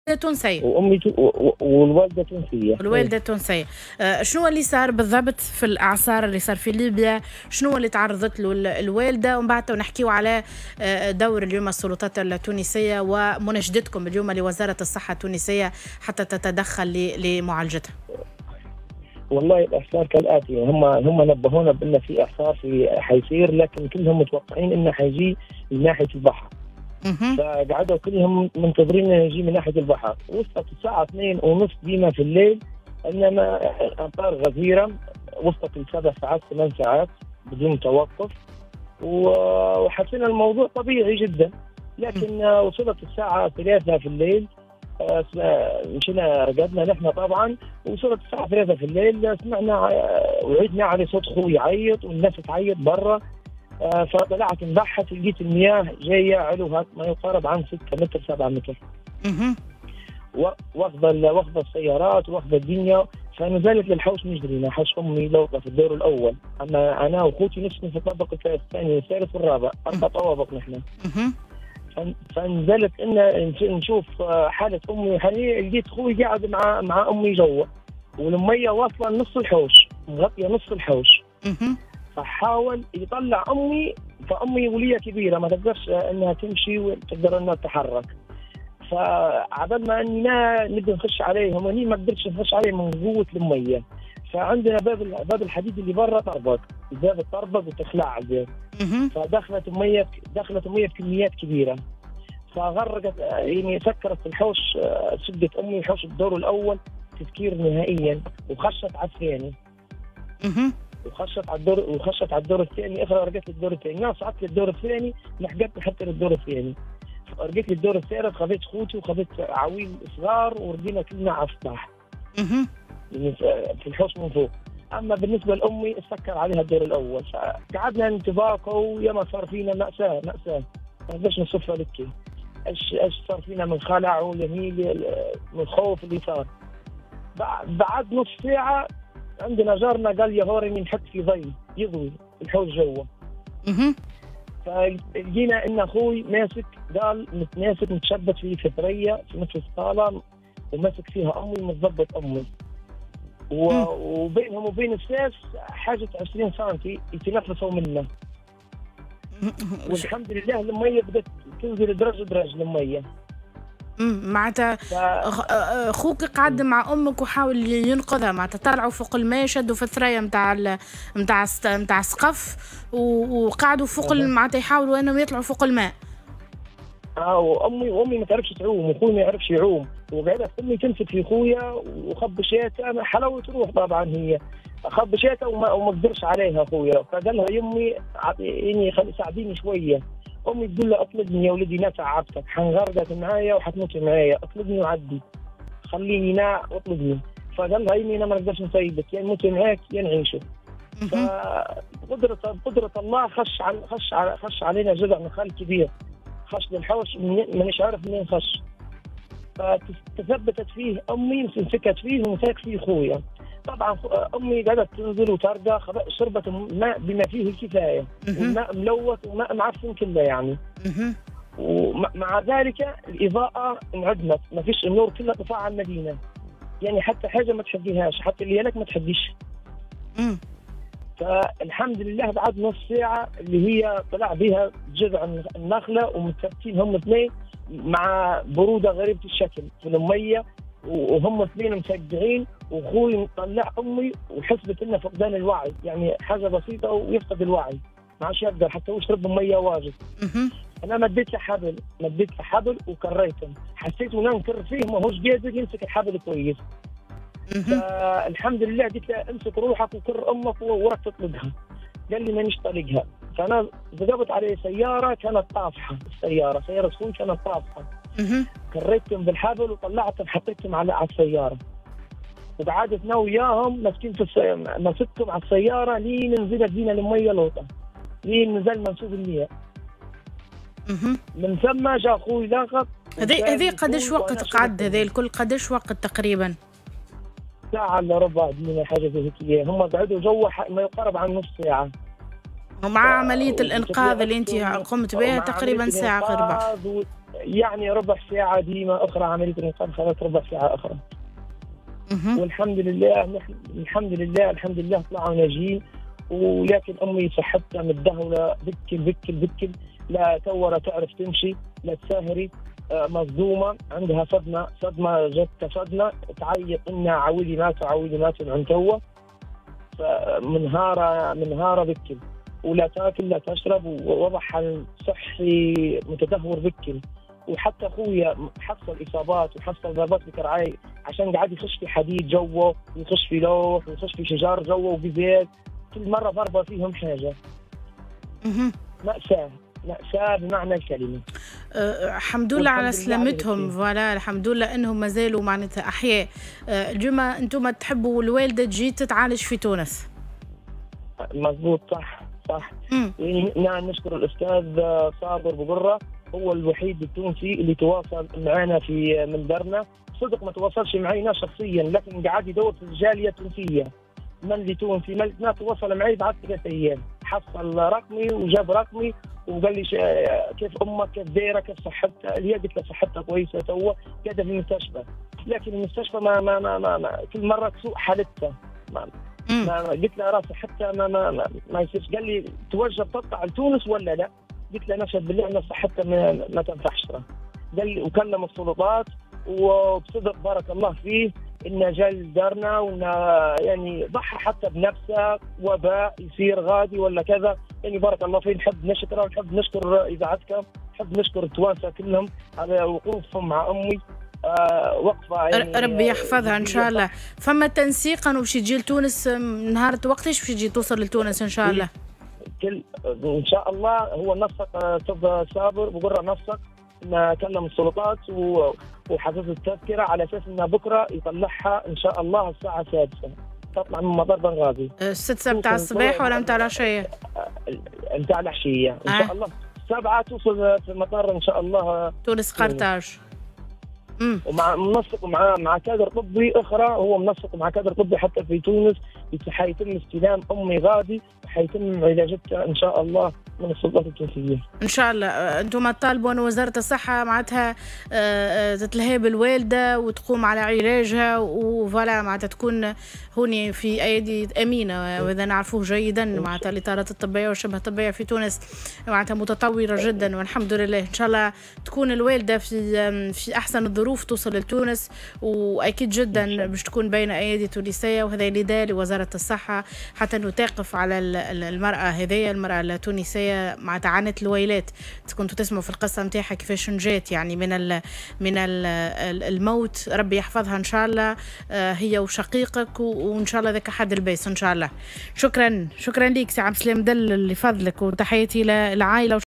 تونسية وامي والوالده تونسيه. الوالده تونسيه. شنو اللي صار بالضبط في الاعصار اللي صار في ليبيا؟ شنو اللي تعرضت له الوالده؟ ومن بعد نحكيو على دور اليوم السلطات التونسيه ومناشدتكم اليوم لوزاره الصحه التونسيه حتى تتدخل لمعالجتها. والله الاعصار كالاتي، هم نبهونا بان في اعصار حيصير، لكن كلهم متوقعين انه حيجي من ناحيه البحر. فقعدوا كلهم منتظرين انه يجي من ناحيه البحر. وصلت الساعه 2:30 ديما في الليل، انما امطار غزيره وصلت ل7 ساعات 8 ساعات بدون توقف، وحسينا الموضوع طبيعي جدا. لكن وصلت الساعه 3 في الليل، مشينا رقدنا نحن طبعا، وصلت الساعه 3 في الليل سمعنا وعدنا على صوت خوي يعيط والناس تعيط برا. فطلعت نبحث، لقيت المياه جايه علوها ما يقارب عن 6 متر 7 متر. واخذ السيارات واخذ الدنيا. فنزلت للحوش نجري، حوش امي لوطه في الدور الاول، اما انا واخوتي نسكن في الطابق الثاني والثالث والرابع، 4 طوابق نحن. فنزلت ان نشوف حاله امي وحالي. لقيت خوي قاعد مع امي جوا، والميه واصله نص الحوش، مغطيه نص الحوش. فحاول يطلع امي، فامي وليه كبيره ما تقدرش انها تمشي وتقدر انها تتحرك. فعبال ما اني نبدا نخش عليهم، اني ما قدرتش نخش عليهم من قوه الميه. فعندنا باب الحديد اللي برا طربق، الباب الطربق وتخلع على الباب. فدخلت الميه بكميات كبيره، فغرقت يعني سكرت الحوش. سدت امي حوش الدور الاول تسكير نهائيا، وخشت على الثاني. وخشت على الدور الثاني. رجعت للدور الثاني، صعدت للدور الثاني، لحقت حتى للدور الثاني. رجعت للدور الثالث، خذيت خوتي وخذيت عويل صغار ورجينا كلنا على السطح في الحوش من فوق. اما بالنسبه لامي سكر عليها الدور الاول، فقعدنا نتباكوا. ياما صار فينا مأساة ما نقدرش نوصفها لك. ايش صار فينا من خلع ولهيل من الخوف اللي صار. بعد نص ساعه عندنا جارنا قال يا هوري نحط في ضي يضوي الحوش جوا. فلقينا ان اخوي ماسك، قال متماسك متشبت في ثريا في نصف الصاله، وماسك فيها امي ومتضبط امي. وبينهم وبين الساس حاجه 20 سم يتنفسوا منه. والحمد لله الميه بدات تنزل درج الميه. معناتها اخوك قعد مع امك وحاول ينقذها، معناتها طلعوا فوق الماء، شدوا في الثريا نتاع السقف وقعدوا فوق معناتها يحاولوا انهم يطلعوا فوق الماء. وامي ما تعرفش تعوم، واخوي ما يعرفش يعوم، وقعدت امي تمسك في اخويا وخبشتها. حلاوه روح طبعا، هي خبشتها وما قدرش عليها اخويا. فقال لها يمي يعني ساعديني شويه. امي تقول له اطلبني يا ولدي، لا تعبتك، حنغرقك معايا وحتموت معايا، اطلبني وعدي، خليني واطلبني. فقال لها يمي انا ما نقدرش نسيبك، يا نموت معاك يا نعيشه. فقدرة الله خش علينا جذع نخال كبير، خش للحوش مانيش عارف منين خش. فتثبتت فيه امي ومسكت فيه ومسك فيه اخويا. طبعا امي قعدت تنزل وترقى، شربت الماء بما فيه الكفايه، والماء ملوث وماء معفن كله يعني. ومع ذلك الاضاءه انعدمت، ما فيش النور كله طفى على المدينه، يعني حتى حاجه ما تحديهاش، حتى اللي لك ما تحديش. فالحمد لله بعد نص ساعه اللي هي طلع بها جذع النخله ومتثبتين هم اثنين مع بروده غريبه الشكل في الميه، وهم اثنين مسجعين. واخوي مطلع امي وحسبت انه فقدان الوعي، يعني حاجه بسيطه ويفقد الوعي، ما عادش يقدر حتى يشرب ميه واجد. انا مديت له حبل وكريته، حسيت انه انكر فيه ما هوش قادر يمسك الحبل كويس. فالحمد لله قلت له امسك روحك وكر امك وراك تطلقها. قال لي مانيش طالقها. فانا ضربت عليه سياره كانت طافحه، سياره اخوي كانت طافحه. كريتهم بالحبل وطلعتهم حطيتهم على السياره، وقعدت انا وياهم ماسكين في ماسكهم على السياره لين نزلت بينا الميه لوطه، لين نزل منسوب المياه. من ثم جاء اخوي لاقط. هذه قداش وقت قعد هذا الكل؟ قداش وقت تقريبا؟ ساعه الا ربع من حاجه زي هيك. هم قعدوا جوا ما يقارب عن نص ساعه. ومع عمليه الانقاذ اللي انت قمت بها تقريبا ساعه غير بعض. يعني ربع ساعة ديما أخرى عملية الإنقاذ خذت ربع ساعة أخرى. والحمد لله الحمد لله طلعوا ناجين. ولكن أمي صحتها متدهورة بكل لا توا لا تعرف تمشي لا تساهري، مصدومة عندها صدمة جت صدمة تعيط إن عويلي ماتوا عن توا. منهارة بكل ولا تاكل لا تشرب ووضعها الصحي متدهور بكل. وحتى اخويا حصل اصابات وحصل ضربات بكرعي عشان قاعد يخش في حديد جوا ويخش في لوح ويخش في شجار جوا وبزيت، كل مره ضربه فيهم حاجه. مأساة بمعنى الكلمه. الحمد لله على سلامتهم. فوالا الحمد لله انهم ما زالوا معناتها احياء. الجمعه انتم تحبوا الوالده تجي تتعالج في تونس؟ مضبوط صح. نشكر الاستاذ صابر بقره، هو الوحيد التونسي اللي تواصل معنا في منبرنا. صدق ما تواصلش معي شخصيا، لكن قاعد يدور في الجاليه التونسيه من اللي تونسي ما تواصل معي بعد 3 ايام. حصل رقمي وجاب رقمي وقال لي كيف امك كيف دايره كيف صحتها. هي قلت له صحتها كويسه توا قاعده في المستشفى، لكن المستشفى ما كل مره تسوء حالتها. ما قلت له راسي حتى ما يصيرش. قال لي توجه تطلع لتونس ولا لا؟ قلت له نشهد بالله ان صحتها ما تنفعش. قال لي وكلم السلطات وبصدق بارك الله فيه انه جا لدارنا وانه يعني ضحى حتى بنفسه وباء يصير غادي ولا كذا. يعني بارك الله فيه. نحب نشكره ونحب نشكر اذاعتك، نحب نشكر التوانسه كلهم على وقوفهم مع امي. وقفه يعني ربي يحفظها ان شاء الله. فما تنسيقا وباش تجي لتونس نهار وقتاش باش تجي توصل لتونس ان شاء الله؟ ان شاء الله هو نسق استاذ صابر بقرة نسق انه كلم السلطات وحجز التذكره على اساس انه بكره يطلعها ان شاء الله الساعه 6 تطلع من مطار بنغازي. 6 بتاع الصباح ولا متاع العشيه؟ متاع العشيه ان شاء الله. 7 توصل في المطار ان شاء الله تونس قرطاج. ومع منسق مع كادر طبي اخرى، هو منسق مع كادر طبي حتى في تونس حيتم استلام امي غادي وحيتم علاجتها ان شاء الله من السلطات التونسيه. ان شاء الله. انتم تطالبوا ان وزاره الصحه معناتها تتلهي بالوالده وتقوم على علاجها وفوالا معناتها تكون هوني في ايدي امينه، واذا نعرفوه جيدا معناتها الاطارات الطبيه والشبه الطبيه في تونس معناتها متطوره جدا والحمد لله. ان شاء الله تكون الوالده في احسن الظروف توصل لتونس، واكيد جدا باش تكون بين ايدي تونسيه، وهذا نداء لوزاره الصحه حتى انه تقف على المراه هذه المراه التونسيه معناتها عانت الويلات. كنتوا تسمعوا في القصه نتاعها كيفاش نجات يعني من الموت. ربي يحفظها ان شاء الله هي وشقيقك، وان شاء الله ذاك حد البيس ان شاء الله. شكرا ليك سي عبد السلام دل لفضلك، وتحياتي للعائله.